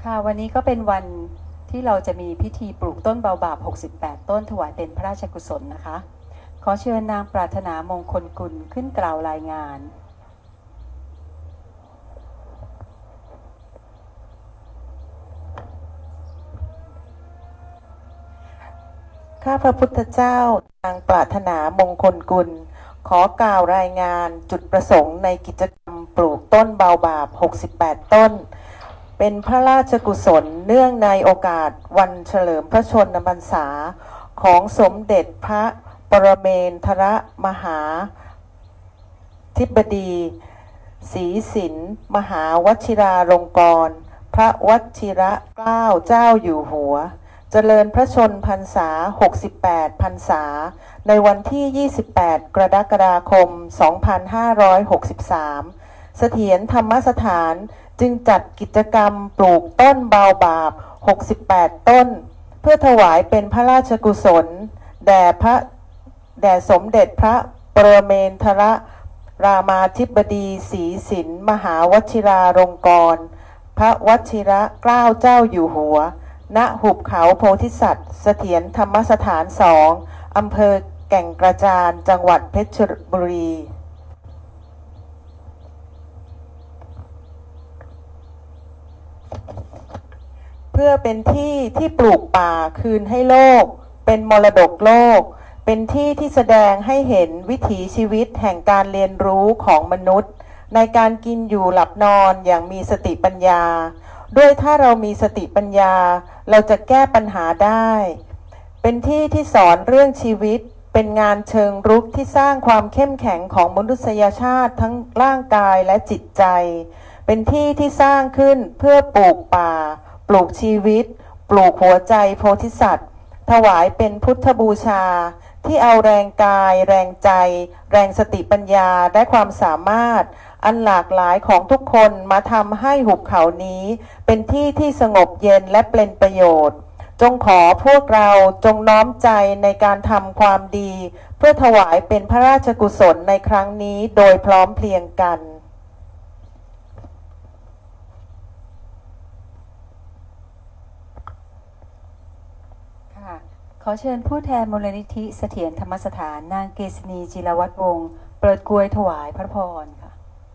ค่ะวันนี้ก็เป็นวันที่เราจะมีพิธีปลูกต้นเบาบาป68ต้นถวายเป็นพระราชกุศลนะคะขอเชิญนางปรารถนามงคลกุลขึ้นกล่าวรายงานข้าพระพุทธเจ้านางปรารถนามงคลกุลขอกล่าวรายงานจุดประสงค์ในกิจกรรมปลูกต้นเบาบาป68ต้นเป็นพระราชกุศลเนื่องในโอกาสวันเฉลิมพระชนมพรรษาของสมเด็จพระปรเมนทรมหาธิบดีศรีสินมหาวชิราลงกรณ์พระวชิรเกล้าเจ้าอยู่หัวเจริญพระชนพรรษา68พรรษาในวันที่28กรกฎาคม2563เสถียรธรรมสถานจึงจัดกิจกรรมปลูกต้นเบาบาป68ต้นเพื่อถวายเป็นพระราชกุศลแด่สมเด็จพระปรเมนทรรามาธิบดีศรีสินมหาวชิราลงกรณ์พระวชิรเกล้าเจ้าอยู่หัวณหุบเขาโพธิสัตว์เสถียรธรรมสถาน2อำเภอแก่งกระจานจังหวัดเพชรบุรีเพื่อเป็นที่ที่ปลูกป่าคืนให้โลกเป็นมรดกโลกเป็นที่ที่แสดงให้เห็นวิถีชีวิตแห่งการเรียนรู้ของมนุษย์ในการกินอยู่หลับนอนอย่างมีสติปัญญาด้วยถ้าเรามีสติปัญญาเราจะแก้ปัญหาได้เป็นที่ที่สอนเรื่องชีวิตเป็นงานเชิงรุกที่สร้างความเข้มแข็งของมนุษยชาติทั้งร่างกายและจิตใจเป็นที่ที่สร้างขึ้นเพื่อปลูกป่าปลูกชีวิตปลูกหัวใจโพธิสัตว์ถวายเป็นพุทธบูชาที่เอาแรงกายแรงใจแรงสติปัญญาและความสามารถอันหลากหลายของทุกคนมาทำให้หุบเขานี้เป็นที่ที่สงบเย็นและเป็นประโยชน์จงขอพวกเราจงน้อมใจในการทำความดีเพื่อถวายเป็นพระราชกุศลในครั้งนี้โดยพร้อมเพรียงกันขอเชิญผู้แทนมูลนิธิเสถียรธรรมสถานนางเกษณีจิรวัฒน์วงศ์เปิดกรวยถวายพระพรค่ะ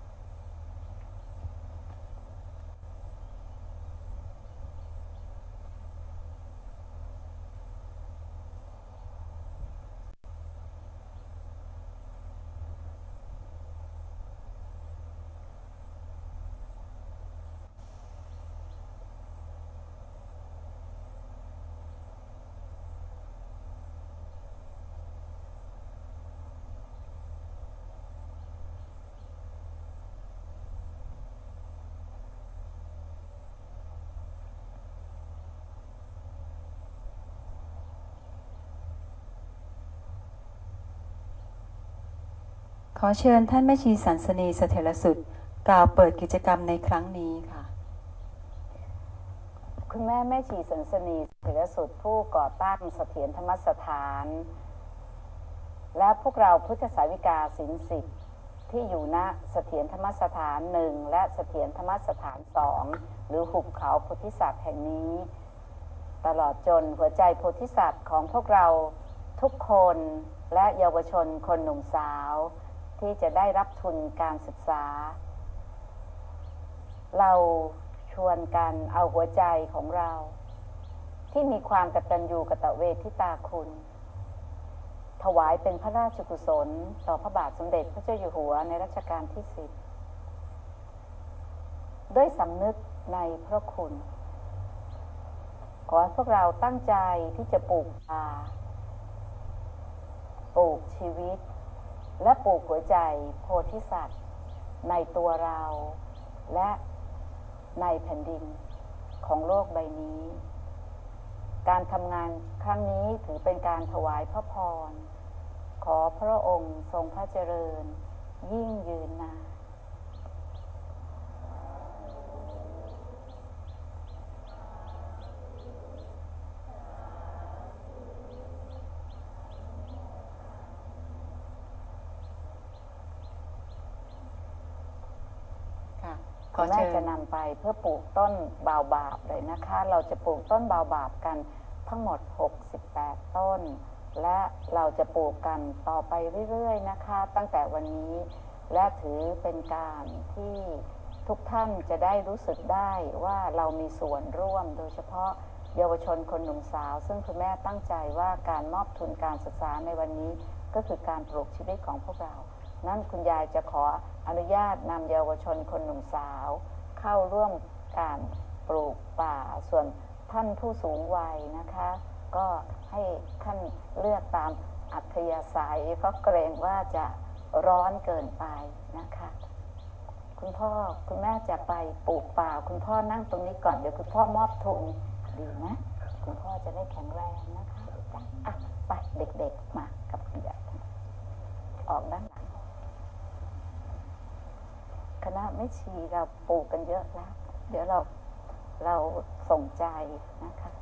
ขอเชิญท่านแม่ชีสันสนีเสถียรสุดกล่าวเปิดกิจกรรมในครั้งนี้ค่ะคุณแม่ชีสันสนีเสถียรสุดผู้ก่อตั้งเสถียรธรรมสถานและพวกเราพุทธศาวิกาศิลสิทธิ์ที่อยู่ณเสถียรธรรมสถาน1และเสถียรธรรมสถาน2หรือหุบเขาโพธิสัตว์แห่งนี้ตลอดจนหัวใจโพธิสัตว์ของพวกเราทุกคนและเยาวชนคนหนุ่มสาวที่จะได้รับทุนการศึกษาเราชวนกันเอาหัวใจของเราที่มีความกตัญญูกตเวทิตาคุณถวายเป็นพระราชกุศลต่อพระบาทสมเด็จพระเจ้าอยู่หัวในรัชกาลที่10ด้วยสำนึกในพระคุณขอให้พวกเราตั้งใจที่จะปลูกป่าปลูกชีวิตและปลูกหัวใจโพธิสัตว์ในตัวเราและในแผ่นดินของโลกใบนี้การทำงานครั้งนี้ถือเป็นการถวายพระพรขอพระองค์ทรงพระเจริญยิ่งยืนนานขคุณแม่จะนำไปเพื่อปลูกต้นบาวบาบเลยนะคะ เราจะปลูกต้นบาวบาบกันทั้งหมด68ต้นและเราจะปลูกกันต่อไปเรื่อยๆนะคะตั้งแต่วันนี้และถือเป็นการที่ทุกท่านจะได้รู้สึกได้ว่าเรามีส่วนร่วมโดยเฉพาะเยาวชนคนหนุ่มสาวซึ่งคุณแม่ตั้งใจว่าการมอบทุนการศึกษาในวันนี้ก็คือการปลูกชีวิตของพวกเรานั่นคุณยายจะขออนุญาตนำเยาวชนคนหนุ่มสาวเข้าร่วมการปลูกป่าส่วนท่านผู้สูงวัยนะคะก็ให้ท่านเลือกตามอัธยาศัยเพราะเกรงว่าจะร้อนเกินไปนะคะคุณพ่อคุณแม่จะไปปลูกป่าคุณพ่อนั่งตรงนี้ก่อนเดี๋ยวคุณพ่อมอบทุนดีนะคุณพ่อจะได้แข็งแรงนะคะอ่ะไปเด็กๆมากับคุณยายออกด้านหลังคณะแม่ชีเราปลูกกันเยอะแล้วเดี๋ยวเราส่งใจนะคะ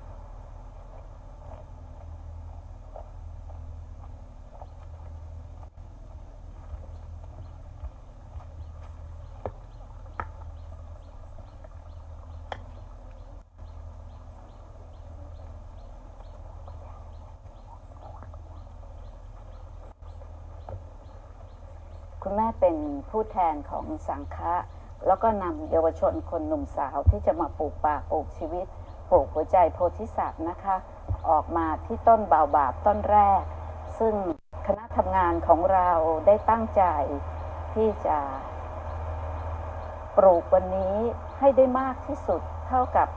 คุณแม่เป็นผู้แทนของสังฆะแล้วก็นำเยาวชนคนหนุ่มสาวที่จะมาปลูกป่าปลูกชีวิตปลูกหัวใจโพธิสัตว์นะคะออกมาที่ต้นบาวบาบต้นแรกซึ่งคณะทำงานของเราได้ตั้งใจที่จะปลูกวันนี้ให้ได้มากที่สุดเท่ากับ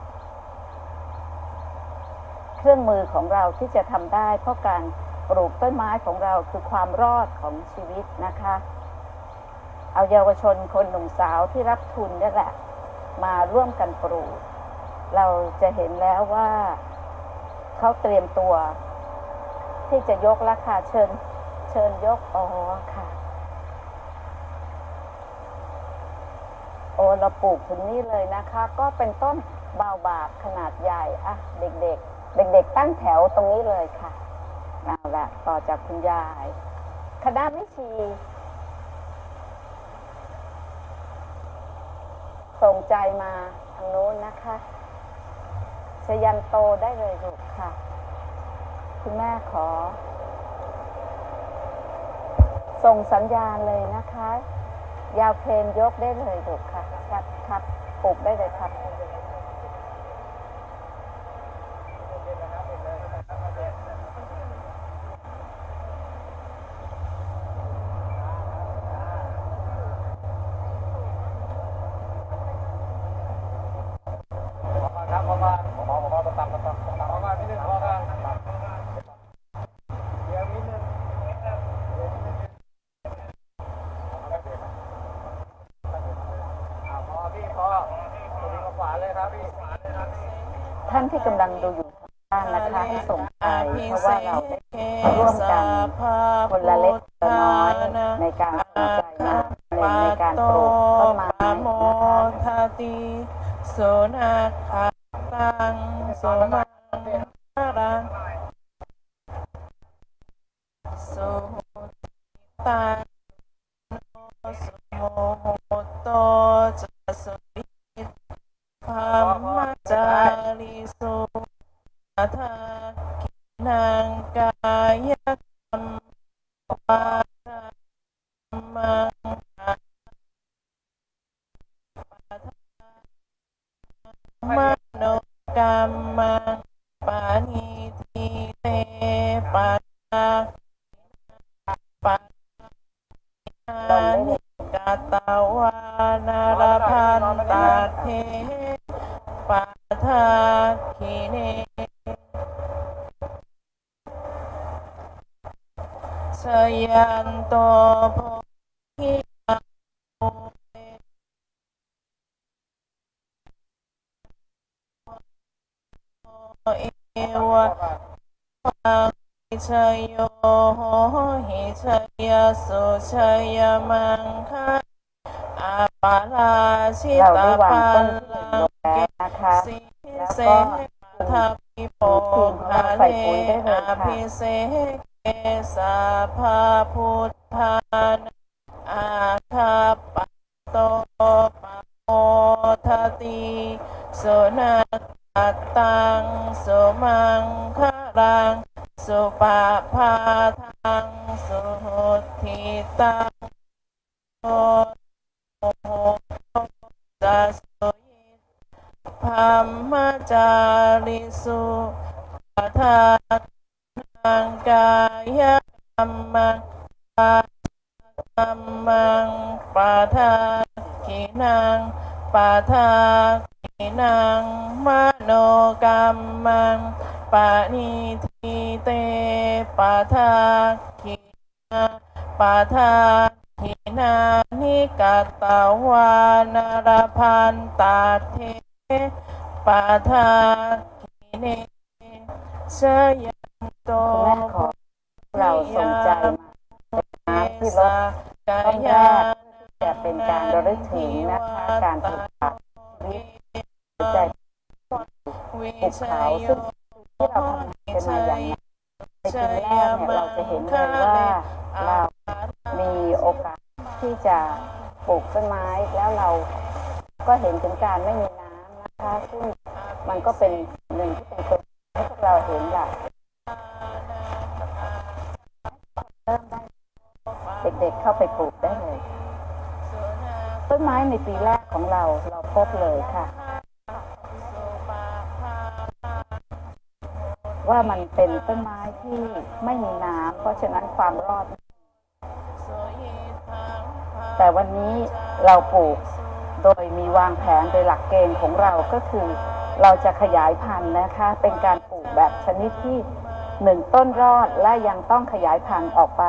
เครื่องมือของเราที่จะทำได้เพราะการปลูกต้นไม้ของเราคือความรอดของชีวิตนะคะเอาเยาวชนคนหนุ่มสาวที่รับทุนนี่แหละมาร่วมกันปลูกเราจะเห็นแล้วว่าเขาเตรียมตัวที่จะยกราคาเชิญยกค่ะเราปลูกถึงนี่เลยนะคะก็เป็นต้นบาวบาบขนาดใหญ่อ่ะเด็กตั้งแถวตรงนี้เลยค่ะเอาละต่อจากคุณยายคณะแม่ชีส่งใจมาทางโน้นนะคะชยันโตได้เลยลูกค่ะคุณแม่ขอส่งสัญญาณเลยนะคะยาวเพลนยกได้เลยลูกค่ะครับปลูกได้เลยครับท่านที่กำลังดูอยู่ทางบ้านนะคะให้ส่งใจเพราะว่าเราได้ร่วมกันคนละเล็กละน้อยในการส่งใจมาในการปลูกต้นไม้โสนาคาตังโสมังรังโสตังโสโมโตจัสวิธรรมจาริสุอัฏฐกินังกายกรรมวาจามังมโนกรรมังปานิทิเตปัสสะปัสสะนิกาตาวานารพันตาเทปัฏฐาคิเนชยันโตโพธิเอวะหิชโยหิชยสุชยมังคะอาปาลาชิตาปัลลังเกสิเสทัพพิโภคาเลอภิเสเกสาภาพุทธานาอาคาปโตปะโมโสนาตัตตังโสมังคารังสุปาพาทังสุโหทิตังโอโหตัสสุยิพัมมจาริสุปัฏฐานังกายกัมมังกัมมังปาทาคินังปาทาคินังมโนกัมมังปานิทิเตปาทาคินาปาทาคินานิกัตตวานารพันตาเทปาทาคิเนชยันโตคุณแม่ขอเราส่งใจมาที่รถต้นแรกจะเป็นการระลึกถึงนะคะการปลูกป่าใจภูเขาซึ่งที่เราทำกันมาอย่างนี้ในปีแรกเนี่ยเราจะเห็นเลยว่าเรามีโอกาสที่จะปลูกต้นไม้แล้วเราก็เห็นถึงการไม่มีน้ำนะคะซึ่งมันก็เป็นหนึ่งที่เป็นตัวให้พวกเราเห็นแหละเริ่มได้เด็กๆเข้าไปปลูกได้เลยต้นไม้ในปีแรกของเราพบเลยค่ะว่ามันเป็นต้นไม้ที่ไม่มีน้ำเพราะฉะนั้นความรอดแต่วันนี้เราปลูกโดยมีวางแผนโดยหลักเกณฑ์ของเราก็คือเราจะขยายพันธุ์นะคะเป็นการปลูกแบบชนิดที่1ต้นรอดและยังต้องขยายพันธุ์ออกไป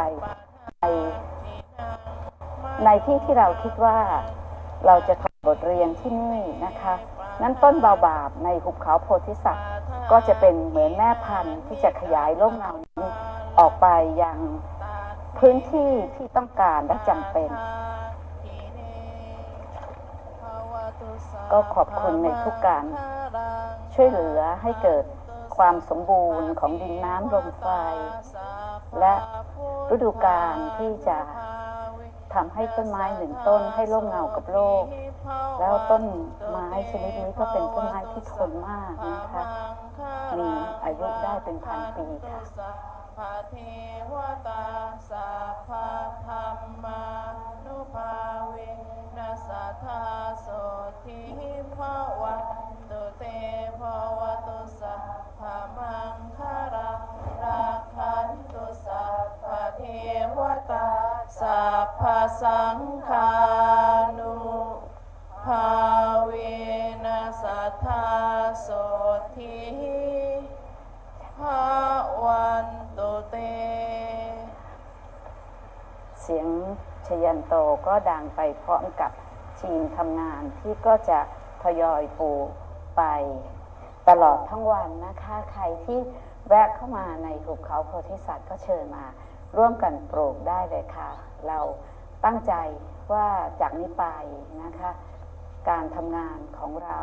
ในที่เราคิดว่าเราจะทำบทเรียนที่นี่นะคะนั้นต้นบาบาบในหุบเขาโพธิสัตว์ก็จะเป็นเหมือนแม่พันธุ์ที่จะขยายร่มเงานี้ออกไปยังพื้นที่ที่ต้องการและจำเป็นก็ขอบคุณในทุกการช่วยเหลือให้เกิดความสมบูรณ์ของดินน้ำลมไฟและฤดูกาลที่จะทำให้ต้นไม้1ต้นให้ร่มเงากับโลกแล้วต้นไม้ชนิดนี้ก็เป็นต้นไม้ที่ทนมากนะคะมีอายุได้เป็นพันปีค่ะเทวตาสัพพะธรรมานุภาเวนัสสัทธาโสทิภวัตุเตภวตุสัพพะมังคารังราคันตุสัพพะเทวตาสัพพะสังฆานุภาเวนัสสัทธาโสทิภวันตุเตเสียงชยันโตก็ดังไปพร้อมกับทีมทำงานที่ก็จะทยอยปลูกไปตลอดทั้งวันนะคะใครที่แวะเข้ามาในหุบเขาโพธิสัตว์ก็เชิญมาร่วมกันปลูกได้เลยค่ะเราตั้งใจว่าจากนี้ไปนะคะการทำงานของเรา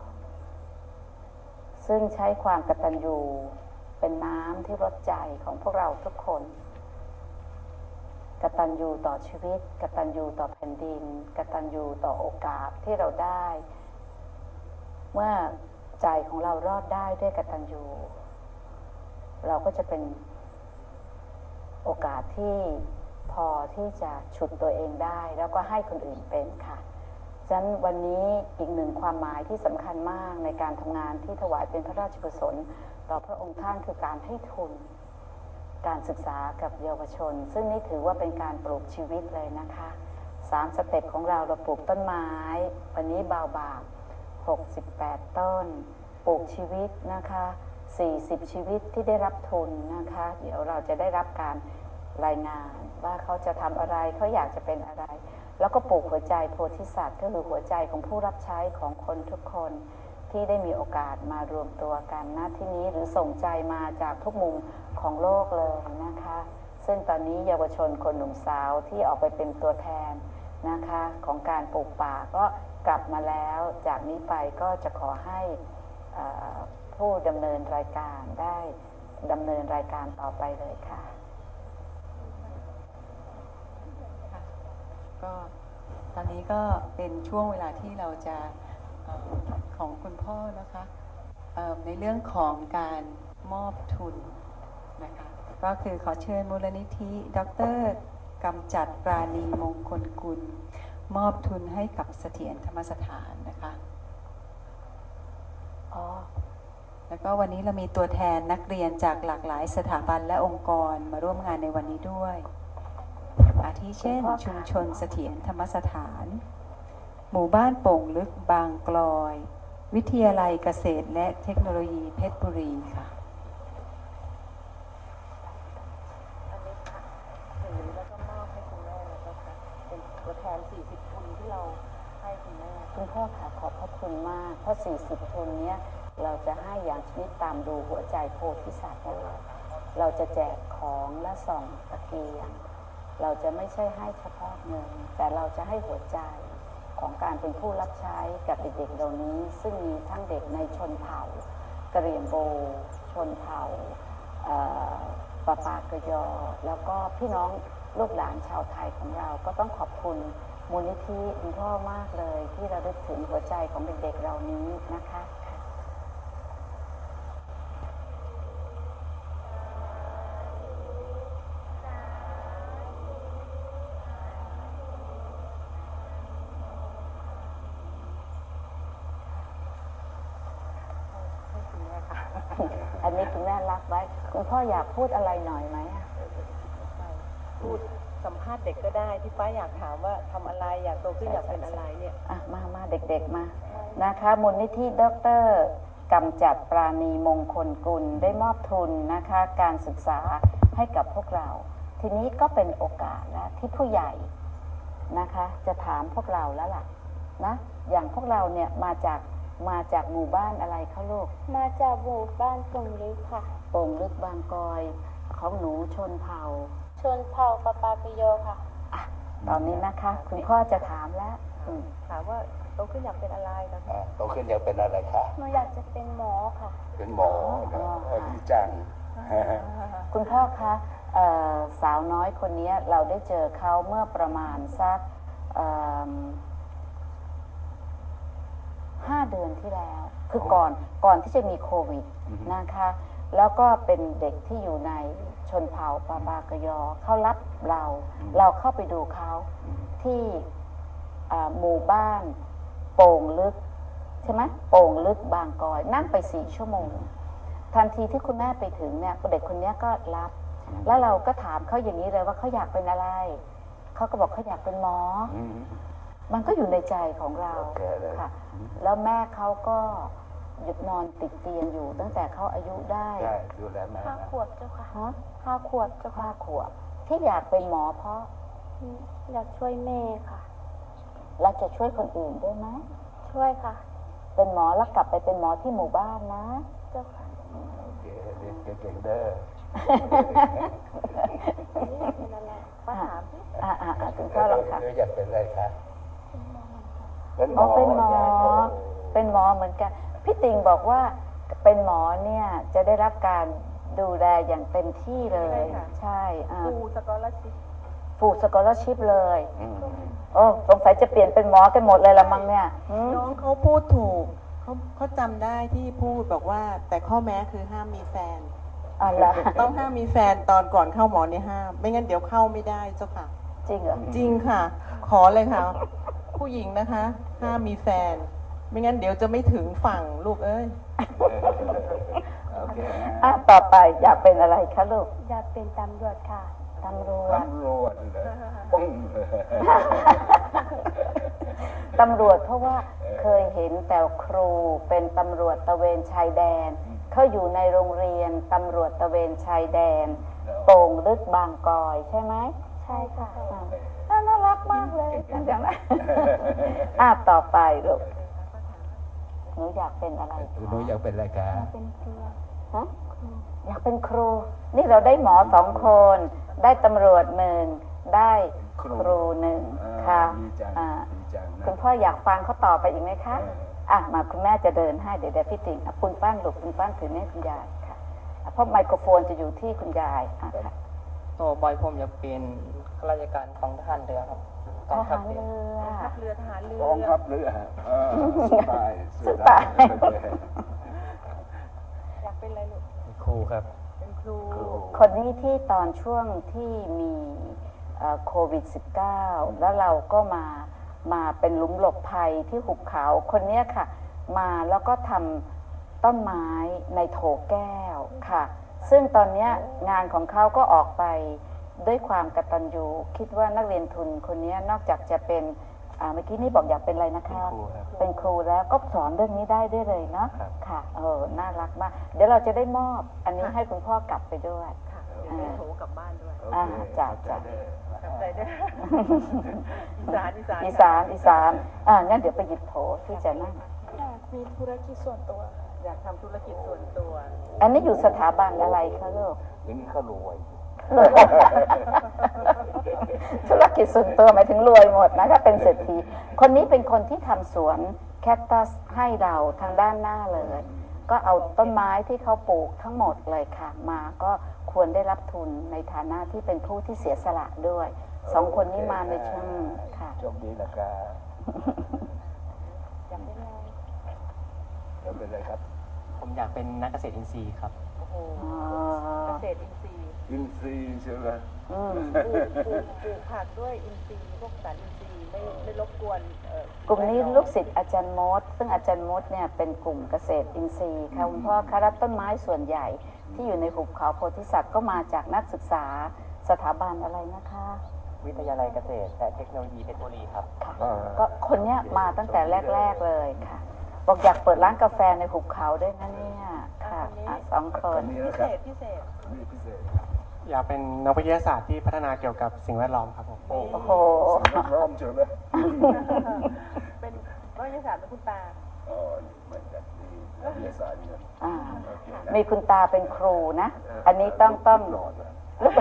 ซึ่งใช้ความกตัญญูเป็นน้ำที่รดใจของพวกเราทุกคนกตัญญูต่อชีวิตกตัญญูต่อแผ่นดินกตัญญูต่อโอกาสที่เราได้เมื่อใจของเรารอดได้ด้วยกตัญญูเราก็จะเป็นโอกาสที่พอที่จะฉุดตัวเองได้แล้วก็ให้คนอื่นเป็นค่ะฉะนั้นวันนี้อีกหนึ่งความหมายที่สำคัญมากในการทำงานที่ถวายเป็นพระราชกุศลต่อพระองค์ท่านคือการให้ทุนการศึกษากับเยาวชนซึ่งนี่ถือว่าเป็นการปลูกชีวิตเลยนะคะ3สเต็ปของเราปลูกต้นไม้วันนี้บาบาบ68ต้นปลูกชีวิตนะคะ40ชีวิตที่ได้รับทุนนะคะเดี๋ยวเราจะได้รับการรายงานว่าเขาจะทำอะไรเขาอยากจะเป็นอะไรแล้วก็ปลูกหัวใจโพธิสัตว์ก็คือหัวใจของผู้รับใช้ของคนทุกคนที่ได้มีโอกาสมารวมตัวกันณที่นี้หรือส่งใจมาจากทุกมุมของโลกเลยนะคะซึ่งตอนนี้เยาวชนคนหนุ่มสาวที่ออกไปเป็นตัวแทนนะคะของการปลูกป่าก็กลับมาแล้วจากนี้ไปก็จะขอให้ผู้ดำเนินรายการได้ดำเนินรายการต่อไปเลยค่ะก็ตอนนี้ก็เป็นช่วงเวลาที่เราจะขอพ่อนะคะในเรื่องของการมอบทุนนะคะก็คือขอเชิญมูลนิธิดร.กำจัดปราณีมงคลกุลมอบทุนให้กับเสถียรธรรมสถานนะคะแล้วก็วันนี้เรามีตัวแทนนักเรียนจากหลากหลายสถาบันและองค์กรมาร่วมงานในวันนี้ด้วยอาทิเช่นชุมชนเสถียรธรรมสถานหมู่บ้านโป่งลึกบางกลอยวิทยาลัยเกษตรและเทคโนโลยีเพชรบุรีค่ะอันนี้ค่ะถือแล้วก็มอบให้คุณแม่แล้วก็ค่ะเป็นตัวแทน40ทุนที่เราให้คุณแม่คุณพ่อค่ะขอบพระคุณมากเพราะ40ทุนเนี้ยเราจะให้อย่างชนิดตามดูหัวใจโพธิสัตว์นะคะเราจะแจกของและส่องตะเกียงเราจะไม่ใช่ให้เฉพาะเงินแต่เราจะให้หัวใจของการเป็นผู้รับใช้กับเด็กๆเหล่านี้ซึ่งมีทั้งเด็กในชนเผ่ากะเหรี่ยงโบชนเผ่าปะปากะยอแล้วก็พี่น้องลูกหลานชาวไทยของเราก็ต้องขอบคุณมูลนิธิคุณพ่อมากเลยที่เราได้ถึงหัวใจของเด็กๆเหล่านี้นะคะอันนี้คุณแม่รับไว้คุณพ่ออยากพูดอะไรหน่อยไหมพูดสัมภาษณ์เด็กก็ได้ที่ป้าอยากถามว่าทำอะไรอยากโตขึ้นอยากเป็นอะไรเนี่ยมาเด็กๆมานะคะมูลนิธิดร.กำจัดปราณีมงคลกุลได้มอบทุนนะคะการศึกษาให้กับพวกเราทีนี้ก็เป็นโอกาสแล้วที่ผู้ใหญ่นะคะจะถามพวกเราแล้วล่ะนะอย่างพวกเราเนี่ยมาจากหมู่บ้านอะไรคะลูกมาจากหมู่บ้านโป่งลึกค่ะโป่งลึกบางกอยของหนูชนเผ่าปะปากะโยค่ะตอนนี้นะคะคุณพ่อจะถามแล้วถามว่าโตขึ้นอยากเป็นอะไรนะโตขึ้นอยากเป็นอะไรคะหนูอยากจะเป็นหมอค่ะเป็นหมอดีจังคุณพ่อคะสาวน้อยคนนี้เราได้เจอเขาเมื่อประมาณสัก5 เดือนที่แล้วคือก่อนที่จะมีโควิดนะคะแล้วก็เป็นเด็กที่อยู่ในชนเผ่าปาปากะยอเขารับเราเข้าไปดูเขาที่หมู่บ้านโป่งลึกใช่ไหมโป่งลึกบางกอยนั่งไป4 ชั่วโมงทันทีที่คุณแม่ไปถึงเนี่ยเด็กคนนี้ก็รับแล้วเราก็ถามเขาอย่างนี้เลยว่าเขาอยากเป็นอะไรเขาก็บอกเขาอยากเป็นหมอมันก็อยู่ในใจของเราค่ะแล้วแม่เขาก็หยุดนอนติดเตียงอยู่ตั้งแต่เขาอายุได้ 5 ขวบเจ้าค่ะ5 ขวบเจ้าค่ะ 5 ขวบที่อยากเป็นหมอเพราะอยากช่วยแม่ค่ะแล้วจะช่วยคนอื่นได้ไหมช่วยค่ะเป็นหมอแล้วกลับไปเป็นหมอที่หมู่บ้านนะเจ้าค่ะโอเคเก่งเด้อเป็นอะไรป้าถามถึงพ่อหรอกค่ะอยากเป็นอะไรคะเป็นหมอเหมือนกันพี่ติงบอกว่าเป็นหมอเนี่ยจะได้รับการดูแลอย่างเต็มที่เลยใช่ฟูสกอลชิพเลยโอ้สงสัยจะเปลี่ยนเป็นหมอกันหมดเลยละมั้งเนี่ยน้องเขาพูดถูกเขาจำได้ที่พูดบอกว่าแต่ข้อแม้คือห้ามมีแฟนต้องห้ามมีแฟนตอนก่อนเข้าหมอเนี่ยห้ามไม่งั้นเดี๋ยวเข้าไม่ได้เจ้าค่ะจริงเหรอจริงค่ะขอเลยค่ะผู้หญิงนะคะห้ามมีแฟนไม่งั้นเดี๋ยวจะไม่ถึงฝั่งลูกเอ้ยต่อไปอยากเป็นอะไรคะลูกอยากเป็นตำรวจค่ะตำรวจตำรวจเพราะว่าเคยเห็นแต่ครูเป็นตำรวจตระเวนชายแดนเขาอยู่ในโรงเรียนตำรวจตระเวนชายแดนโป่งลึกบางกอยใช่ไหมใช่ค่ะน่ารักมากเลยอย่างนั้นต่อไปลูกหนูอยากเป็นอะไรหนูอยากเป็นอะไรคะเป็นครูอยากเป็นครูนี่เราได้หมอ2 คนได้ตำรวจ1ได้ครู1ค่ะคุณพ่ออยากฟังเขาต่อไปอีกไหมคะมาคุณแม่จะเดินให้เดี๋ยวพี่ติ๋งคุณป้านหลบคุณป้านถือให้คุณยายค่ะเพราะไมโครโฟนจะอยู่ที่คุณยายค่ะต่อไปผมอยากเป็นข้าราชการของทหารเรือครับทหารเรือเรือทหารเรืกองทัพเรือสไตล์สไตล์อยากเป็นอะไรลูกครูครับเป็นครูคนนี้ที่ตอนช่วงที่มีโควิด -19 แล้วเราก็มาเป็นหลุมหลบภัยที่หุบเขาคนเนี้ยค่ะ มาแล้วก็ทำต้นไม้ในโถแก้วค่ะ ซึ่งตอนเนี้ยงานของเขาก็ออกไปด้วยความกตัญญูคิดว่านักเรียนทุนคนนี้นอกจากจะเป็นเมื่อกี้นี่บอกอยากเป็นอะไรนะคะ เป็นครูแล้วก็สอนเรื่องนี้ได้ด้วยเลยเนาะค่ะน่ารักมากเดี๋ยวเราจะได้มอบอันนี้ให้คุณพ่อกลับไปด้วยค่ะเดี๋ยวได้โถกลับบ้านด้วยจ้ะกลับใจด้วยอีสานงั้นเดี๋ยวไปหยิบโถที่จะนั่งอยากมีธุรกิจส่วนตัว อยากทำธุรกิจส่วนตัวอันนี้อยู่สถาบันอะไรคะลูกอย่างนี้เขารวยธุรกิจส่วนตัวหมายถึงรวยหมดนะถ้าเป็นเศรษฐีคนนี้เป็นคนที่ทำสวนแคคตัสให้เราทางด้านหน้าเลย ก็เอาต้นไม้ที่เขาปลูกทั้งหมดเลยค่ะมาก็ควรได้รับทุนในฐานะที่เป็นผู้ที่เสียสละด้วยสองคนนี้มาในช่วงค่ะโชคดีนะครับอยากเป็นอะไรเดี๋ยวเป็นอะไรครับผมอยากเป็นนักเกษตรอินทรีย์ครับโอ้โหเกษตรอินทรีย์อินซีย์ใช่ไหมอืมปลูกผักด้วยอินทรีย์พวกสารอินทรีย์ไม่รบกวนกลุ่มนี้ลูกศิษย์อาจารย์มดซึ่งอาจารย์มดเนี่ยเป็นกลุ่มเกษตรอินทรีย์ค่ะคุณพ่อคะรับต้นไม้ส่วนใหญ่ที่อยู่ในหุบเขาโพธิสัตว์ก็มาจากนักศึกษาสถาบันอะไรนะคะวิทยาลัยเกษตรและเทคโนโลยีเพชรบุรีครับค่ะก็คนเนี้ยมาตั้งแต่แรกๆเลยค่ะบอกอยากเปิดร้านกาแฟในหุบเขาด้วยนะเนี่ยค่ะสองคนนี่พินะคเศรับษพิเศษนี่พิเศษอยากเป็นนักวิทยาศาสตร์ที่พัฒนาเกี่ยวกับสิ่งแวดล้อมครับผมโอ้โหสิ่งแวดล้อมใช่ไหมเป็นนักวิทยาศาสตร์เป็นคุณตาอ๋อเหมือนกันนี่นักวิทยาศาสตร์เนี่ยมีคุณตาเป็นครูนะ อันนี้ต้องหลอดนะ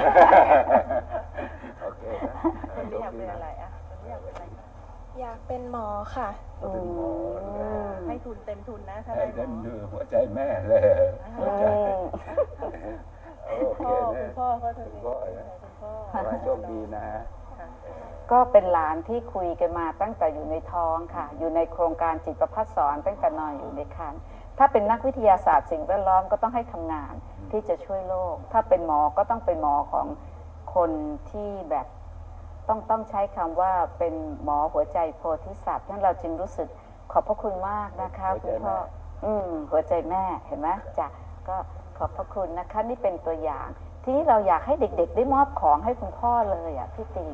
โอเคนะคนนี้อยากเป็นอะไรอ่ะคนนี้อยากเป็นอะไรอยากเป็นหมอค่ะเป็นหมอให้ทุนเต็มทุนนะถ้าให้ได้หมเต็มอมือหัวใจแม่เลยหัวใจโอเคนะคุณพ่อก็ถึงคุณพ่อนะคุณพ่อขอให้โชคดีนะฮะก็เป็นหลานที่คุยกันมาตั้งแต่อยู่ในท้องค่ะ อยู่ในโครงการจิตประภัสสอนตั้งแต่นอนอยู่ในครรภ์ถ้าเป็นนักวิทยาศาสตร์สิ่งแวดล้อมก็ต้องให้ทำงานที่จะช่วยโลก ถ้าเป็นหมอก็ต้องเป็นหมอของคนที่แบบต้องใช้คำว่าเป็นหมอหัวใจโพธิสัตว์ฉะนั้นเราจึงรู้สึกขอบพระคุณมากนะคะคุณพ่อหัวใจแม่เห็นไหมจ้ะก็ขอบพระคุณนะคะนี่เป็นตัวอย่างทีนี้เราอยากให้เด็กๆได้มอบของให้คุณพ่อเลยอ่ะพี่ติง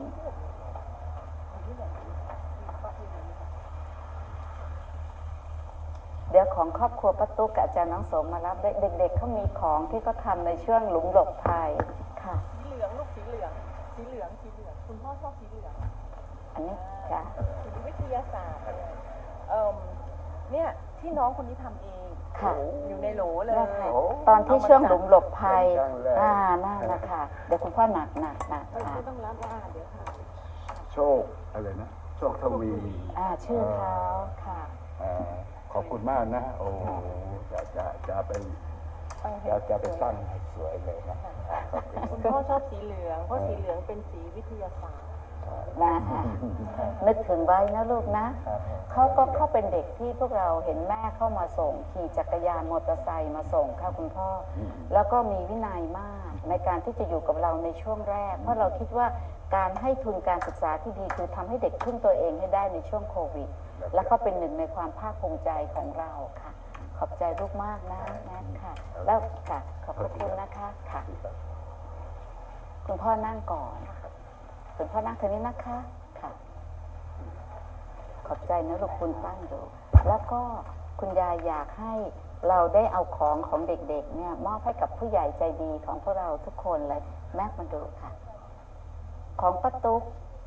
เดี๋ยวของครอบครัวป้าตุ๊กกับอาจารย์น้องสมมารับเด็กๆเขามีของที่เขาทำในช่วงหลุมหลบภัยค่ะสีเหลืองลูกสีเหลืองคุณพ่อชอบสีเหลืองอันนี้จ้ะสีวิทยาศาสตร์เนี่ยที่น้องคนนี้ทำเองค่ะอยู่ในโหลเลยตอนที่ช่วงหลุมหลบภัยนั่นนะคะเดี๋ยวคุณพ่อหนักค่ะไม่ต้องรับว่าเดี๋ยวค่ะโชคอะไรนะโชคทวีชื่อเขาค่ะขอบคุณมากนะโอ้จะเป็นจะไปตั้งให้สวยเลยนะขอบคุณคุณพ่อชอบสีเหลืองเพราะสีเหลืองเป็นสีวิทยาศาสตร์นะคะนึกถึงไว้นะลูกนะเขาเป็นเด็กที่พวกเราเห็นแม่เข้ามาส่งขี่จักรยานมอเตอร์ไซค์มาส่งค่ะคุณพ่อแล้วก็มีวินัยมากในการที่จะอยู่กับเราในช่วงแรกเพราะเราคิดว่าการให้ทุนการศึกษาที่ดีคือทำให้เด็กพึ่งตัวเองให้ได้ในช่วงโควิดและเขาเป็นหนึ่งในความภาคภูมิใจของเราค่ะขอบใจลูกมากนะแม่ค่ะแล้วค่ะขอบคุณนะคะค่ะคุณพ่อนั่งก่อนคุณพ่อนั่งทางนี้นะคะค่ะขอบใจนะลูกคุณตั้งอยู่แล้วก็คุณยายอยากให้เราได้เอาของเด็กๆเนี่ยมอบให้กับผู้ใหญ่ใจดีของพวกเราทุกคนเลยแม็กมาดูค่ะของป้าตุ๊ก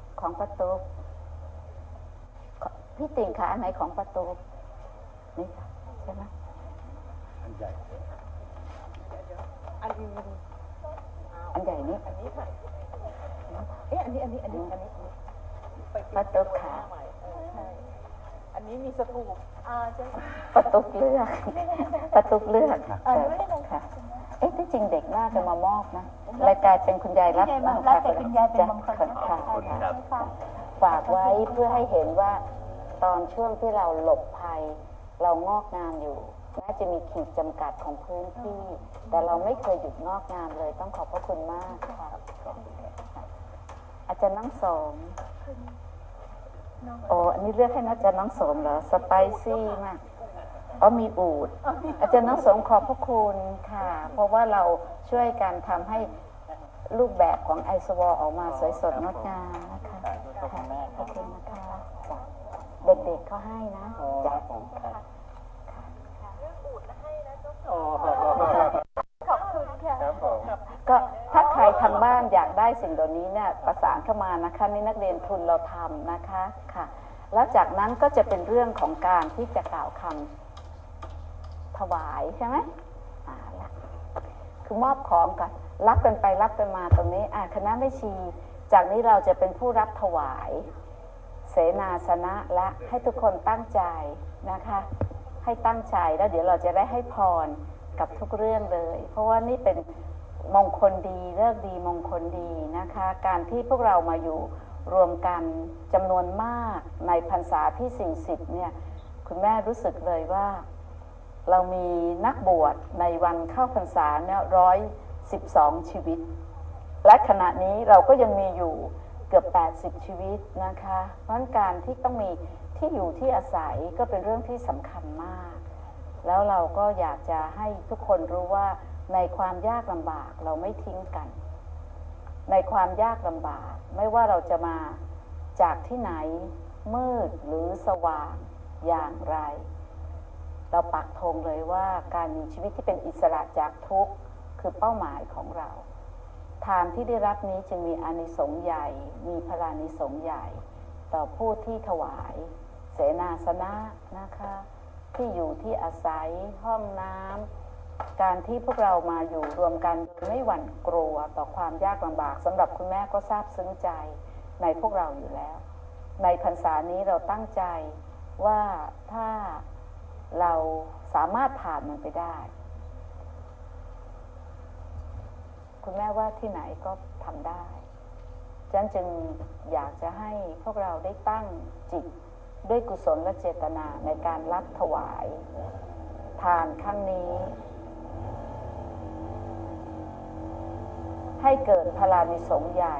พี่ติ่งค่ะอันไหนของป้าตุ๊กนี่ค่ะใช่ไหมอันใหญ่อันนี้อันใหญ่นี้อันนี้ค่ะอันนี้ป้าตุ๊กค่ะอันนี้มีสกูปใช่ไหมป้าตุ๊กเลือกค่ะที่จริงเด็กน่าจะมามอบนะรายการเป็นคุณยายรับแต่คุณยายเป็นบางคนค่ะฝากไว้เพื่อให้เห็นว่าตอนช่วงที่เราหลบภัยเรางอกงามอยู่น่าจะมีขีดจำกัดของพื้นที่ แต่เราไม่เคยหยุดงอกงามเลยต้องขอบพระคุณมากค่ะอาจารย์น้องสมโอ้อันนี้เลือกให้อาจารย์น้องสมเหรอสไปซี่มากมีอูฐอาจารย์น้องสมขอบพระคุณค่ะเพราะว่าเราช่วยกันทำให้รูปแบบของไอสวอออกมาสวยสดงดงามนะคะขอบคุณนะคะเด็กๆเขาให้นะจ้ะก็ถ้าใครทางบ้านอยากได้สิ่งเหล่านี้เนี่ยประสานเข้ามานะคะนี่นักเรียนทุนเราทำนะคะค่ะแล้วจากนั้นก็จะเป็นเรื่องของการที่จะกล่าวคำถวายใช่ไหมคือมอบของก่อนรับกันไปรับกันมาตรงนี้คณะแม่ชีจากนี้เราจะเป็นผู้รับถวายเสนาสนะและให้ทุกคนตั้งใจนะคะให้ตั้งใจแล้วเดี๋ยวเราจะได้ให้พรกับทุกเรื่องเลยเพราะว่านี่เป็นมงคลดีฤกษ์ดีมงคลดีนะคะการที่พวกเรามาอยู่รวมกันจำนวนมากในพรรษาที่40เนี่ยคุณแม่รู้สึกเลยว่าเรามีนักบวชในวันเข้าพรรษาเนี่ย112 ชีวิตและขณะนี้เราก็ยังมีอยู่เกือบ80 ชีวิตนะคะเพราะการที่ต้องมีที่อยู่ที่อาศัยก็เป็นเรื่องที่สำคัญมากแล้วเราก็อยากจะให้ทุกคนรู้ว่าในความยากลำบากเราไม่ทิ้งกันในความยากลำบากไม่ว่าเราจะมาจากที่ไหนมืดหรือสว่างอย่างไรเราปักธงเลยว่าการมีชีวิตที่เป็นอิสระจากทุกข์คือเป้าหมายของเราทานที่ได้รับนี้จึงมีอานิสงส์ใหญ่มีพลานิสงส์ใหญ่ต่อผู้ที่ถวายเสนาสนะนะคะที่อยู่ที่อาศัยห้องน้ำการที่พวกเรามาอยู่รวมกันไม่หวั่นกลัวต่อความยากลำบากสำหรับคุณแม่ก็ซาบซึ้งใจในพวกเราอยู่แล้วในพรรษานี้เราตั้งใจว่าถ้าเราสามารถผ่านมันไปได้คุณแม่ว่าที่ไหนก็ทำได้ฉะนั้นจึงอยากจะให้พวกเราได้ตั้งจิตด้วยกุศลและเจตนาในการรับถวายทานครั้งนี้ให้เกิดพลานิสงส์ใหญ่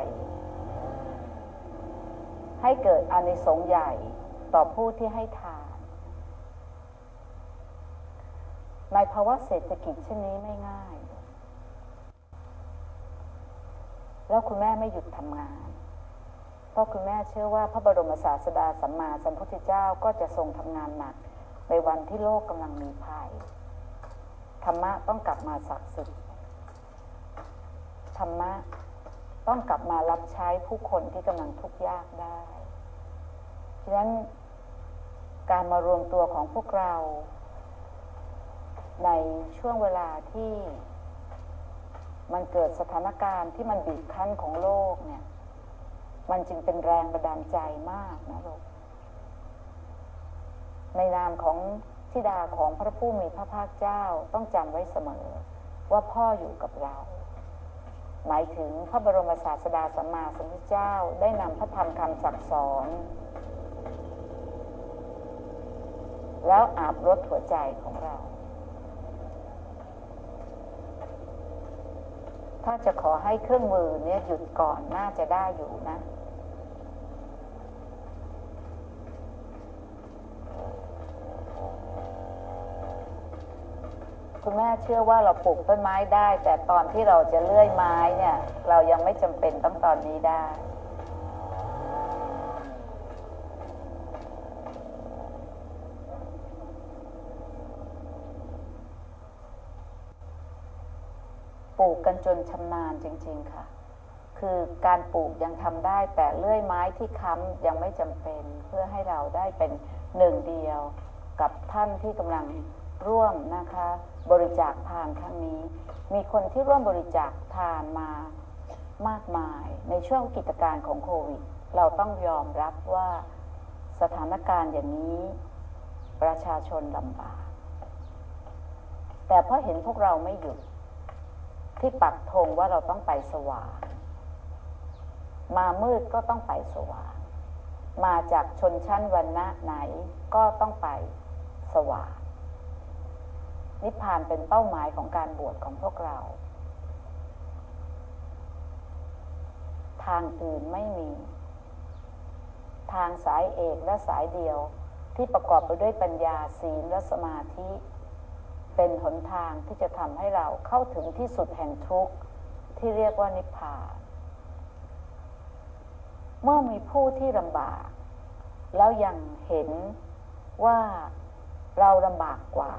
ให้เกิดอานิสงส์ใหญ่ต่อผู้ที่ให้ทานในภาวะเศรษฐกิจเช่นนี้ไม่ง่ายแล้วคุณแม่ไม่หยุดทำงานเพราะคุณแม่เชื่อว่าพระบรมศาสดาสัมมาสัมพุทธเจ้าก็จะทรงทำงานหนักในวันที่โลกกำลังมีภัยธรรมะต้องกลับมาศักดิ์สิทธิ์ธรรมะต้องกลับมารับใช้ผู้คนที่กำลังทุกข์ยากได้ฉะนั้นการมารวมตัวของพวกเราในช่วงเวลาที่มันเกิดสถานการณ์ที่มันบีบคั้นของโลกเนี่ยมันจึงเป็นแรงบันดาลใจมากนะลูกในนามของธิดาของพระผู้มีพระภาคเจ้าต้องจำไว้เสมอว่าพ่ออยู่กับเราหมายถึงพระบรมศาสดาสัมมาสัมพุทธเจ้าได้นำพระธรรมคำสั่งสอนแล้วอาบรดหัวใจของเราถ้าจะขอให้เครื่องมือเนี่ยหยุดก่อนน่าจะได้อยู่นะคุณแม่เชื่อว่าเราปลูกต้นไม้ได้แต่ตอนที่เราจะเลื่อยไม้เนี่ยเรายังไม่จำเป็นต้องตอนนี้ได้ปลูกกันจนชำนาญจริงๆค่ะคือการปลูกยังทำได้แต่เลื่อยไม้ที่ค้ำยังไม่จำเป็นเพื่อให้เราได้เป็นหนึ่งเดียวกับท่านที่กำลังร่วมนะคะบริจาคทานครั้งนี้มีคนที่ร่วมบริจาคทานมามากมายในช่วงกิจการของโควิดเราต้องยอมรับว่าสถานการณ์อย่างนี้ประชาชนลำบากแต่เพราะเห็นพวกเราไม่หยุดที่ปักธงว่าเราต้องไปสว่างมามืดก็ต้องไปสว่างมาจากชนชั้นวรรณะไหนก็ต้องไปสวรรค์นิพพานเป็นเป้าหมายของการบวชของพวกเราทางอื่นไม่มีทางสายเอกและสายเดียวที่ประกอบไปด้วยปัญญาศีลและสมาธิเป็นหนทางที่จะทำให้เราเข้าถึงที่สุดแห่งทุกข์ที่เรียกว่านิพพานเมื่อมีผู้ที่ลำบากแล้วยังเห็นว่าเราลำบากกว่า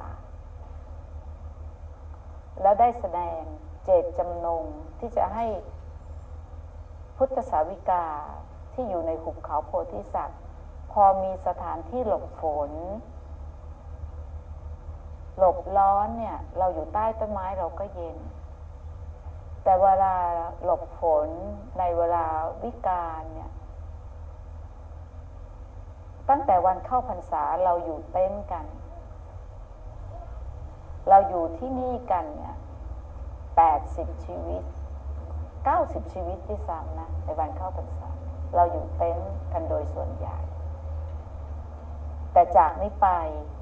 แล้วได้แสดงเจตจำนงที่จะให้พุทธสาวิกาที่อยู่ในหุบเขาโพธิสัตว์พอมีสถานที่หลบฝนหลบร้อนเนี่ยเราอยู่ใต้ต้นไม้เราก็เย็นแต่เวลาหลบฝนในเวลาวิกาลเนี่ยตั้งแต่วันเข้าพรรษาเราอยู่เต็นท์กันเราอยู่ที่นี่กันเนี่ย80 ชีวิต90 ชีวิตที่ซ้ำนะในวันเข้าพรรษาเราอยู่เต็นท์กันโดยส่วนใหญ่แต่จากนี้ไป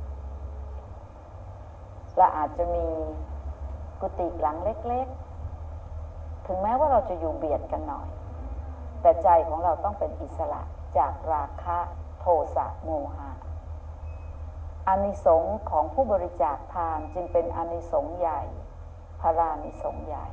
เราอาจจะมีกุฏิหลังเล็กๆถึงแม้ว่าเราจะอยู่เบียดกันหน่อยแต่ใจของเราต้องเป็นอิสระจากราคะโทสะโมหะอานิสงส์ของผู้บริจาคทานจึงเป็นอานิสงส์ใหญ่พรานิสงส์ใหญ่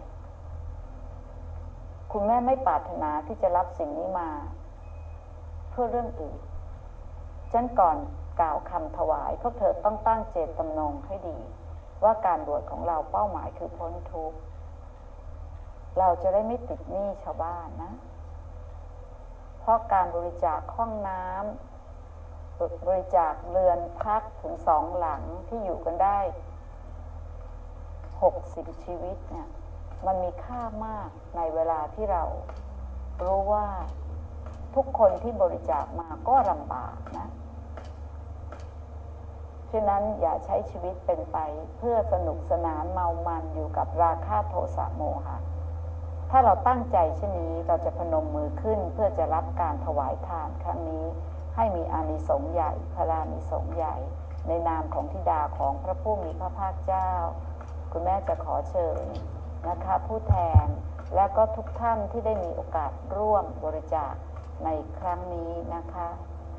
คุณแม่ไม่ปรารถนาที่จะรับสิ่งนี้มาเพื่อเรื่องอื่นฉันก่อนกล่าวคำถวายพวกเธอต้องตั้งเจตจำนงให้ดีว่าการบวชของเราเป้าหมายคือพ้นทุกข์เราจะได้ไม่ติดหนี้ชาวบ้านนะเพราะการบริจาคห้องน้ำบริจาคเรือนพักถึง2 หลังที่อยู่กันได้60 ชีวิตเนี่ยมันมีค่ามากในเวลาที่เรารู้ว่าทุกคนที่บริจาคมาก็ลำบากนะฉะนั้นอย่าใช้ชีวิตเป็นไปเพื่อสนุกสนานเมามันอยู่กับราคะโทสะโมหะถ้าเราตั้งใจเช่นนี้เราจะพนมมือขึ้นเพื่อจะรับการถวายทานครั้งนี้ให้มีอานิสงส์ใหญ่พรานิสงส์ใหญ่ในนามของธิดาของพระผู้มีพระภาคเจ้าคุณแม่จะขอเชิญนะคะผู้แทนและก็ทุกท่านที่ได้มีโอกาสร่วมบริจาคในครั้งนี้นะคะ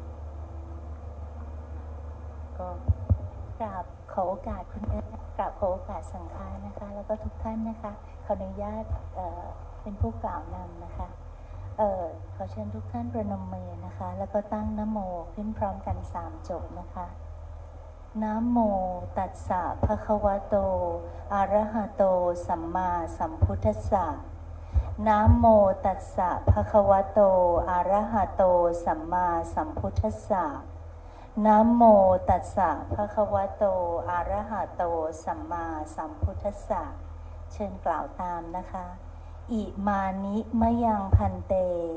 ก็กราบขอโอกาสคุณแม่กราบขอโอกาสสังฆานะคะแล้วก็ทุกท่านนะคะขออนุญาตเป็นผู้กล่าวนำนะคะขอเชิญทุกท่านประนมมือนะคะแล้วก็ตั้งนะโมขึ้นพร้อมกัน3 จบนะคะนะโมตัสสะภะคะวะโตอะระหะโตสัมมาสัมพุทธัสสะนะโมตัสสะภะคะวะโตอะระหะโตสัมมาสัมพุทธัสสะนะโมตัสสะภะคะวะโตอะระหะโตสัมมาสัมพุทธัสสะเชิญกล่าวตามนะคะอิมานิมะยังพันเต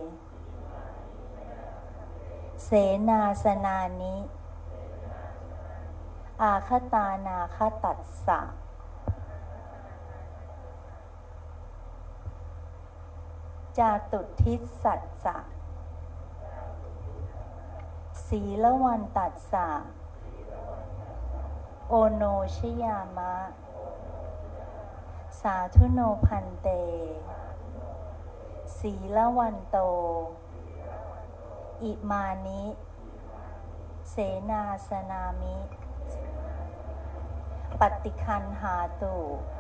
เสนาสนานิอาคตานาคตัสสะจาตุทิสัจจะศีลวันตัสสะโอโนชยามะสาธุโนพันเตศีลวันโตอิมานิเสนาสนามิปฏิคันหาตุ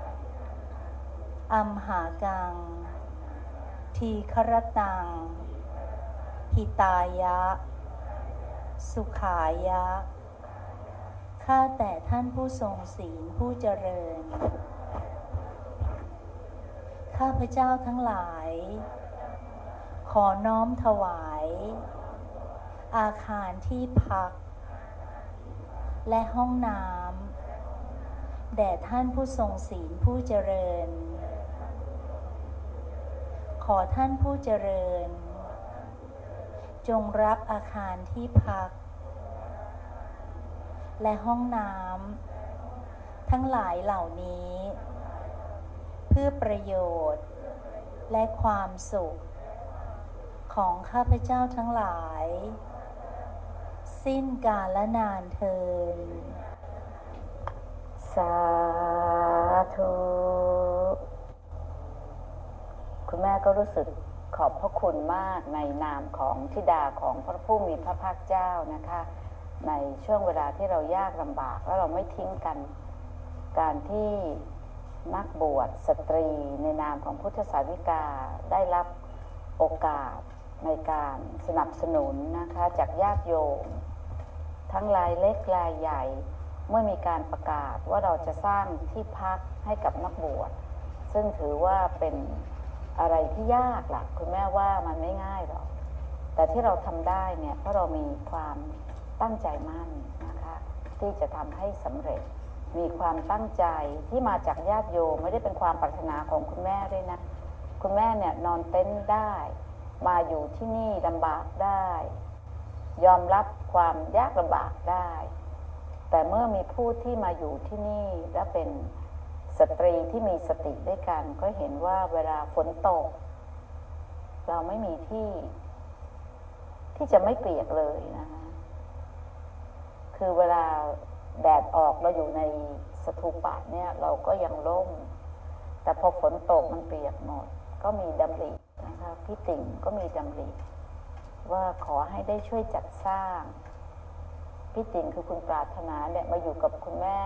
อัมหากังทีครตังหิตายะสุขายะข้าแต่ท่านผู้ทรงศีลผู้เจริญข้าพเจ้าทั้งหลายขอน้อมถวายอาคารที่พักและห้องน้ำแด่ท่านผู้ทรงศีลผู้เจริญขอท่านผู้เจริญจงรับอาคารที่พักและห้องน้ำทั้งหลายเหล่านี้เพื่อประโยชน์และความสุขของข้าพเจ้าทั้งหลายสิ้นกาลและนานเทินสาธุคุณแม่ก็รู้สึกขอบพระคุณมากในนามของธิดาของพระผู้มีพระภาคเจ้านะคะในช่วงเวลาที่เรายากลำบากแล้วเราไม่ทิ้งกันการที่นักบวชสตรีในนามของพุทธสาวิกาได้รับโอกาสในการสนับสนุนนะคะจากญาติโยมทั้งรายเล็กรายใหญ่เมื่อมีการประกาศว่าเราจะสร้างที่พักให้กับนักบวชซึ่งถือว่าเป็นอะไรที่ยากล่ะคุณแม่ว่ามันไม่ง่ายหรอกแต่ที่เราทำได้เนี่ยเพราะเรามีความตั้งใจมั่นนะคะที่จะทำให้สำเร็จมีความตั้งใจที่มาจากญาติโยมไม่ได้เป็นความปรารถนาของคุณแม่ด้วยนะคุณแม่เนี่ยนอนเต็นท์ได้มาอยู่ที่นี่ลำบากได้ยอมรับความยากลำบากได้แต่เมื่อมีผู้ที่มาอยู่ที่นี่และเป็นสตรีที่มีสติด้วยกันก็เห็นว่าเวลาฝนตกเราไม่มีที่จะไม่เปียกเลยนะคะคือเวลาแดดออกเราอยู่ในสถูปะเนี่ยเราก็ยังร่มแต่พอฝนตกมันเปียกหมดก็มีดำรินะคะพี่ติ่งก็มีดำริว่าขอให้ได้ช่วยจัดสร้างพี่ติ่งคือคุณปรารถนาเนี่ยมาอยู่กับคุณแม่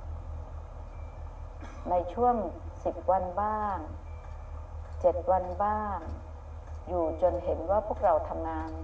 ในช่วง10 วันบ้าง7 วันบ้างอยู่จนเห็นว่าพวกเราทำงาน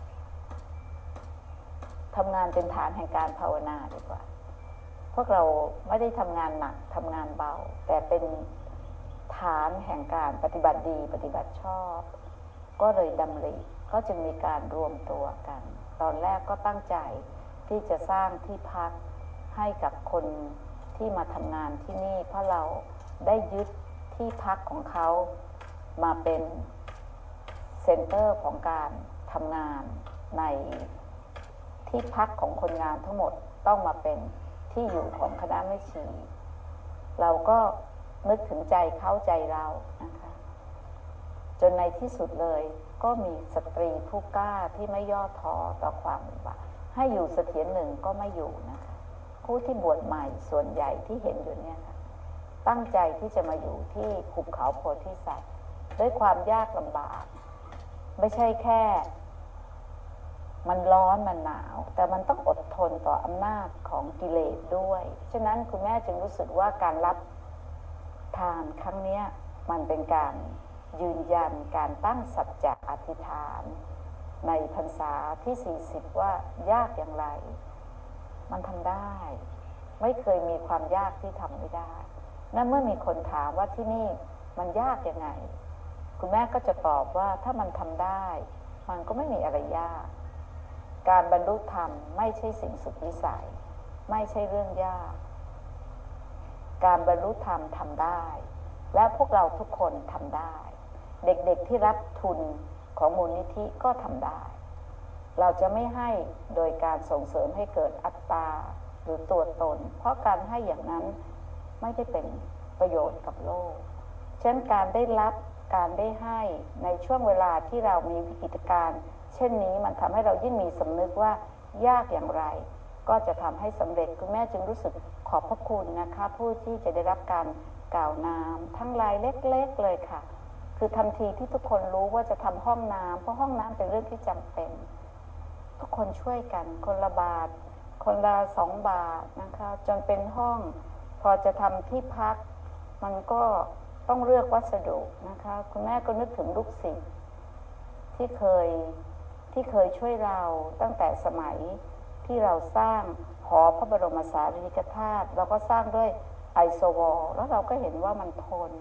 เป็นฐานแห่งการภาวนาดีกว่าพวกเราไม่ได้ทำงานหนักทำงานเบาแต่เป็นฐานแห่งการปฏิบัติดีปฏิบัติชอบก็เลยดำริก็จึงมีการรวมตัวกันตอนแรกก็ตั้งใจที่จะสร้างที่พักให้กับคนที่มาทำงานที่นี่เพราะเราได้ยึดที่พักของเขามาเป็นเซ็นเตอร์ของการทำงานในที่พักของคนงานทั้งหมดต้องมาเป็นที่อยู่ของคณะแม่ชีเราก็นึกถึงใจเขาใจเรานะคะจนในที่สุดเลยก็มีสตรีผู้กล้าที่ไม่ย่อท้อต่อความลำบากให้อยู่เสถียรหนึ่งก็ไม่อยู่นะคะผู้ที่บวชใหม่ส่วนใหญ่ที่เห็นอยู่เนี่ยค่ะตั้งใจที่จะมาอยู่ที่หุบเขาโพธิสัตว์ด้วยความยากลำบากไม่ใช่แค่มันร้อนมันหนาวแต่มันต้องอดทนต่ออำนาจของกิเลสด้วยฉะนั้นคุณแม่จึงรู้สึกว่าการรับทานครั้งนี้มันเป็นการยืนยันการตั้งสัจจะอธิษฐานในพรรษาที่40ว่ายากอย่างไรมันทำได้ไม่เคยมีความยากที่ทำไม่ได้นั่นเมื่อมีคนถามว่าที่นี่มันยากยังไงคุณแม่ก็จะตอบว่าถ้ามันทำได้มันก็ไม่มีอะไรยากการบรรลุธรรมไม่ใช่สิ่งสุดวิสัยไม่ใช่เรื่องยากการบรรลุธรรมทำได้และพวกเราทุกคนทำได้เด็กๆที่รับทุนของมูลนิธิก็ทำได้เราจะไม่ให้โดยการส่งเสริมให้เกิดอัตตาหรือตัวตนเพราะการให้อย่างนั้นไม่ได้เป็นประโยชน์กับโลกฉะนั้นการได้รับการได้ให้ในช่วงเวลาที่เรามีวิกฤตการณ์เช่นนี้มันทำให้เรายิ่งมีสำนึกว่ายากอย่างไรก็จะทำให้สำเร็จคุณแม่จึงรู้สึกขอบพระคุณนะคะผู้ที่จะได้รับการกล่าวนามทั้งรายเล็กๆเลยค่ะคือทันทีที่ทุกคนรู้ว่าจะทำห้องน้ำเพราะห้องน้ำเป็นเรื่องที่จำเป็นทุกคนช่วยกันคนละบาทคนละ2 บาทนะคะจนเป็นห้องพอจะทำที่พักมันก็ต้องเลือกวัสดุนะคะคุณแม่ก็นึกถึงลูกศิษย์ที่เคยช่วยเราตั้งแต่สมัยที่เราสร้างหอพระบรมสารีริกธาตุเราก็สร้างด้วยไอโซวอลแล้วเราก็เห็นว่ามันทน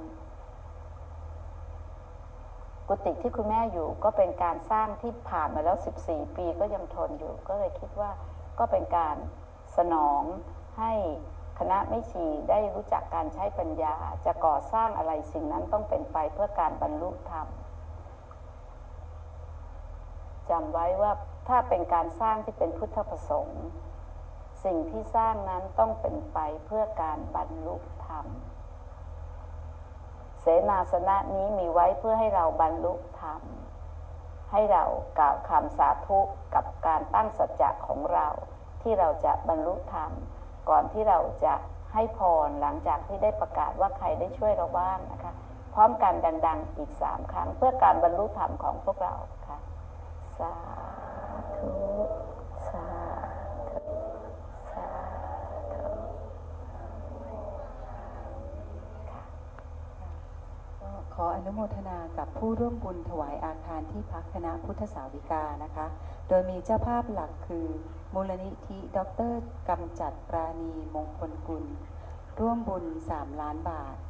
กุฏิที่คุณแม่อยู่ก็เป็นการสร้างที่ผ่านมาแล้ว14 ปีก็ยังทนอยู่ก็เลยคิดว่าก็เป็นการสนองให้คณะแม่ชีได้รู้จักการใช้ปัญญาจะก่อสร้างอะไรสิ่งนั้นต้องเป็นไปเพื่อการบรรลุธรรมจำไว้ว่าถ้าเป็นการสร้างที่เป็นพุทธประสงค์สิ่งที่สร้างนั้นต้องเป็นไปเพื่อการบรรลุธรรมเสนาสนะนี้มีไว้เพื่อให้เราบรรลุธรรมให้เรากล่าวคำสาธุกับการตั้งสัจจะของเราที่เราจะบรรลุธรรมก่อนที่เราจะให้พรหลังจากที่ได้ประกาศว่าใครได้ช่วยเราบ้างนะคะพร้อมกันดังๆอีก3 ครั้งเพื่อการบรรลุธรรมของพวกเราค่ะสาธุสาธุสาธุขออนุโมทนากับผู้ร่วมบุญถวายอาคารที่พักคณะพุทธสาวิกานะคะโดยมีเจ้าภาพหลักคือมูลนิธิดร.กำจัดปราณีมงคลกุลร่วมบุญ3 ล้านบาท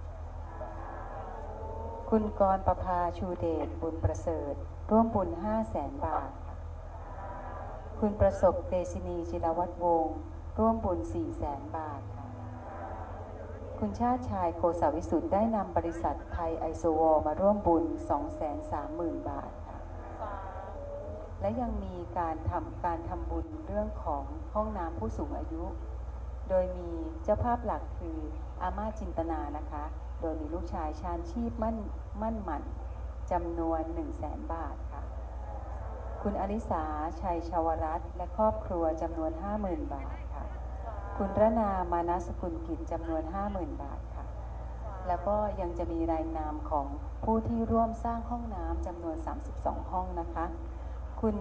คุณกรประภาชูเดชบุญประเสริฐร่วมบุญ500,000 บาทคุณประสบเตชินีจิรวัฒน์วงศ์ร่วมบุญ400,000 บาทคุณชาติชายโคสาวิสุทธิ์ได้นำบริษัทไทยไอโซวอลมาร่วมบุญ 230,000 บาทค่ะและยังมีการทำบุญเรื่องของห้องน้ำผู้สูงอายุโดยมีเจ้าภาพหลักคืออาม่าจินตนานะคะโดยมีลูกชายชาญชีพมั่นหมั่นจำนวน 100,000 บาทค่ะคุณอริสาชัยชาวรัตน์และครอบครัวจำนวน 50,000 บาทค่ะคุณรนามานะสกุลกิจจำนวน 50,000 บาทค่ะแล้วก็ยังจะมีรายนามของผู้ที่ร่วมสร้างห้องน้ำจำนวน32 ห้องนะคะคุณ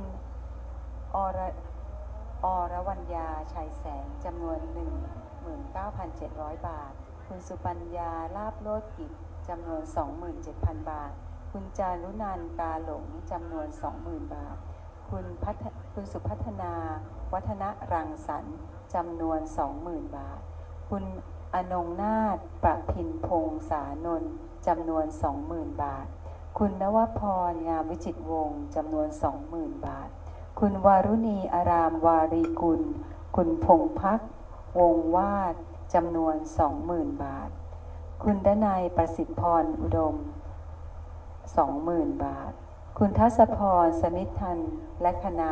อรวรรณยาชัยแสงจำนวน 19,700 บาทคุณสุปัญญาลาภโลดกิจจำนวน 27,000 บาทคุณจารุนันท์กาหลงจำนวน 20,000 บาทคุณสุพัฒนาวัฒนรังสรรค์จำนวน 20,000 บาทคุณอนงนาถประพินพงษานนท์จำนวน 20,000 บาทคุณนวพรงามวิจิตรวงศ์จำนวน 20,000 บาทคุณวารุณีอารามวารีกุลคุณพงษ์พักวงวาดจำนวน 20,000 บาทคุณดนัยประสิทธิพรอุดม 20,000 บาทคุณทัศพรสมิทธันและคณะ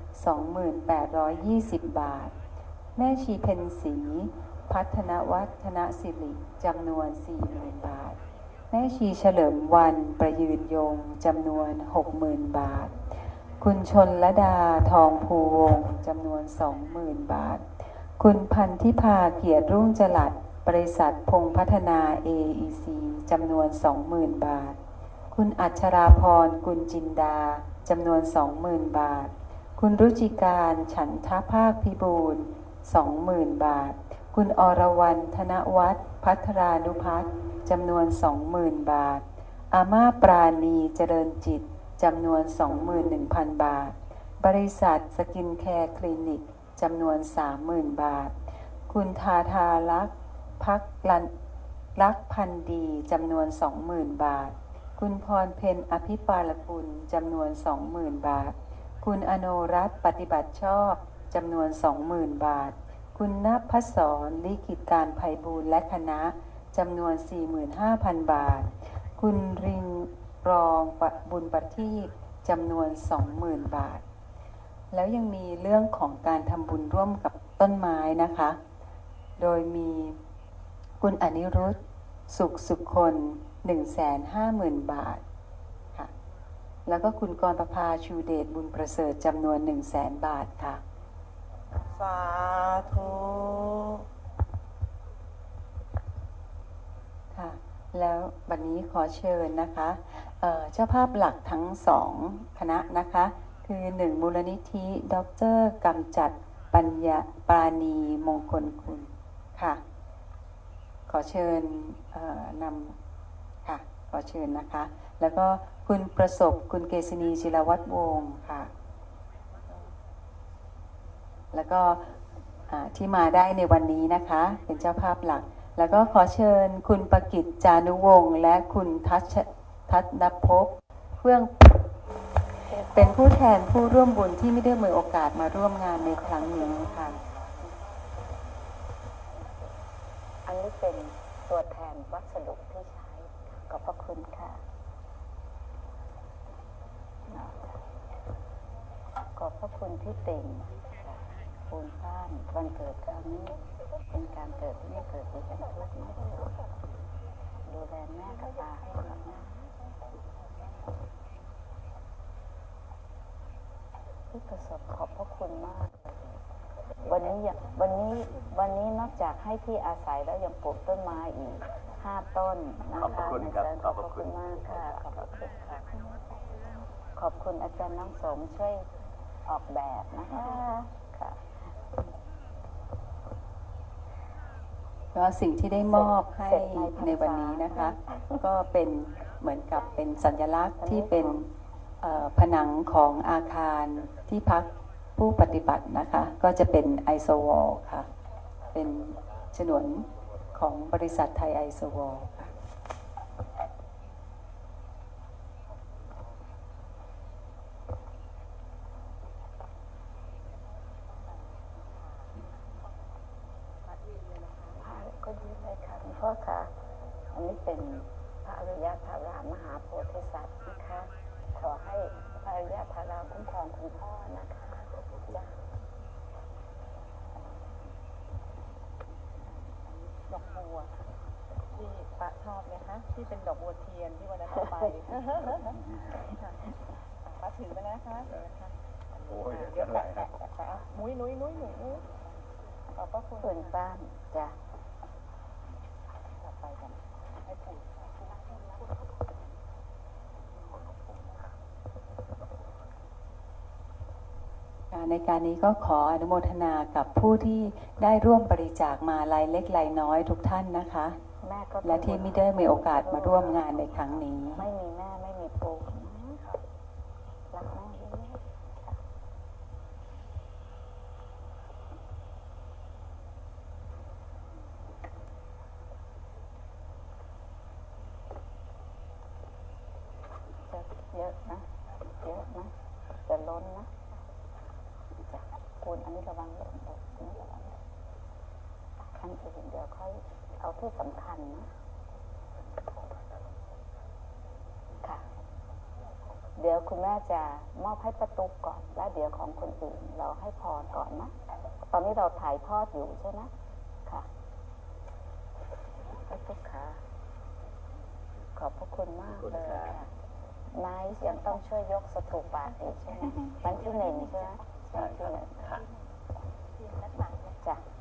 2820 บาทแม่ชีเพ็ญศรีพัฒนวัฒนศิริจำนวน 40,000 บาทแม่ชีเฉลิมวันประยืนยงจำนวน 60,000 บาทคุณชนลดาทองภูวงศ์จำนวน 20,000 บาทคุณพันธิพาเกียรติรุ่งจรัสบริษัทพงษ์พัฒนา AEC จำนวน 20,000 บาทคุณอัชราพรกุลจินดาจำนวน 20,000 บาทคุณรุจิการฉันทภาคพิบูลย์ 20,000 บาทคุณอรวรรณธนวัฒน์พัทรานุพัฒน์จำนวน 20,000 บาทอาม่าปราณีเจริญจิตจำนวน 21,000 บาทบริษัทสกินแคร์คลินิกจำนวน 30,000 บาทคุณทาทาลักษ์ลักพันธ์ดีจำนวน 20,000 บาทคุณพรเพ็ญอภิปาลกุลจำนวน 20,000 บาทคุณอโนรัตน์ปฏิบัติชอบจำนวน 20,000 บาทคุณณพศรลิขิตการไพบูลย์และคณะจำนวน 45,000 บาทคุณริงรองบุญประทีปจำนวน 20,000 บาทแล้วยังมีเรื่องของการทำบุญร่วมกับต้นไม้นะคะโดยมีคุณอนิรุตสุขคน 150,000 บาทค่ะแล้วก็คุณกรประภาชูเดชบุญประเสริฐจำนวน 100,000 บาทค่ะสาธุค่ะแล้ววันนี้ขอเชิญนะคะเจ้าภาพหลักทั้ง2คณะนะคะคือ1มูลนิธิดร.กำจัดปัญญาปราณีมงคลคุณค่ะขอเชิญนำค่ะขอเชิญนะคะแล้วก็คุณประสบคุณเกษณีจิรวัฒน์วงศ์ค่ะแล้วก็ที่มาได้ในวันนี้นะคะเป็นเจ้าภาพหลักแล้วก็ขอเชิญคุณประกิตจานุวงศ์และคุณทัศนภพเฟื่องเป็นผู้แทนผู้ร่วมบุญที่ไม่ได้มีโอกาสมาร่วมงานในครั้งนี้ค่ะอันนี้เป็นตัวแทนวัสดุที่ใช้ขอบพระคุณค่ะขอบพระคุณที่ติ่งปูนบ้านวันเกิดครั้งนี้เป็นการเกิดที่ไม่เกิดดิฉันทุกข์ดูแลแม่กับตาให้กับแม่ที่ประสบขอบพระคุณมากวันนี้นอกจากให้ที่อาศัยแล้วยังปลูกต้นไม้อีก5 ต้นนะคะขอบคุณครับขอบพระคุณมากค่ะขอบพระคุณค่ะขอบคุณอาจารย์น้องสมช่วยออกแบบนะคะค่ะก็สิ่งที่ได้มอบให้ในวันนี้นะคะ ก็เป็นเหมือนกับเป็นสัญลักษณ์ที่เป็นผนังของอาคารที่พักผู้ปฏิบัตินะคะ ก็จะเป็นไอโซวอลค่ะ เป็นฉนวนของบริษัทไทยไอโซวอลค่ะก็ยืนเลยค่ะหลวงพ่อค่ะอันนี้เป็นพระอริยธารามหาโพธิสัตว์นะคะขอให้พระอริยธารามคุ้มครองคุณพ่อนะคะจ้ะดอกบัวที่ปะชอบไหมคะที่เป็นดอกบัวเทียนที่วันนั้นเอาไปปะถือไปนะคะเดี๋ยวนะคะโอ้ยเดี๋เดี๋ยยว วแปะแปะแปะมุ้ยนุ้ยขอบพระคุณส่วนป้านจ้ะต่อไปกันให้ปู่ในการนี้ก็ขออนุโมทนากับผู้ที่ได้ร่วมบริจาคมาลายเล็กลายน้อยทุกท่านนะคะแม่ก็และที่ไม่ได้มีโอกาสมาร่วมงานในครั้งนี้ไม่มีแม่ไม่มีปู่รักแม่เยอะจะเยอะนะจะล้นนะจ้ะคุณอันนี้ระวังหล่นตกนี่ระวังขั้นอื่นเดี๋ยวค่อยเอาที่สำคัญนะค่ะเดี๋ยวคุณแม่จะมอบให้ประตูก่อนแล้วเดี๋ยวของคนอื่นเราให้พรก่อนนะตอนนี้เราถ่ายทอดอยู่ใช่ไหมค่ะประตูค่ะขอบพระคุณมากเลยค่ะนายยังต้องช่วยยกสถูปบาทอีกใช่ไหมวันที่ 1ใช่ไหมวันที่ 1จ้ะ